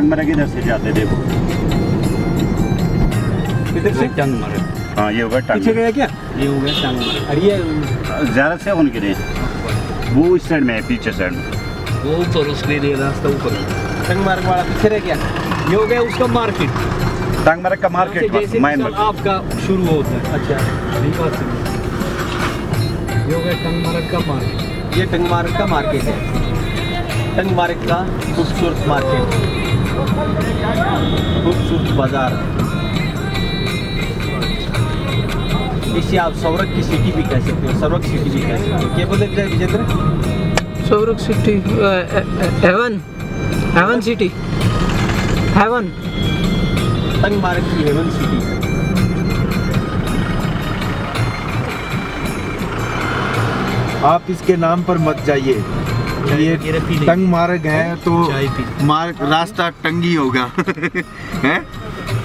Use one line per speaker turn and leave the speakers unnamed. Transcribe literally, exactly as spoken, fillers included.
टंगमर्ग इधर से जाते देखो।
इधर से टंगमर्ग।
हाँ ये होगा टंगमर्ग।
पीछे गया क्या? ये हो गया टंगमर्ग। और ये
ज़्यादा से उनके लिए वो इस साइड में है, पीछे साइड में
वो ऊपर उसके लिए रास्ता ऊपर।
टंगमर्ग वाला पीछे रह गया। ये हो गया उसका मार्केट।
टंगमर्ग का मार्केट बस माइन में
आपका शुरू होता है। अच्छा यही बात है। ये हो गया टंगमर्ग का मार्केट।
ये टंगमर्ग का मार्केट है। टंगमर्ग का खूबसूरत मार्केट, खूबसूरत बाजार। इसे आप स्वर्ग की सिटी भी कह सकते हो, स्वर्ग सिटी भी कह सकते हो। क्या बोले विजेंद्र?
स्वर्ग city, heaven, heaven city, heaven.
Tangmarg की हेवन सिटी।
आप इसके नाम पर मत जाइए, ये टंगमर्ग है तो मार्ग रास्ता टंगी होगा। हैं?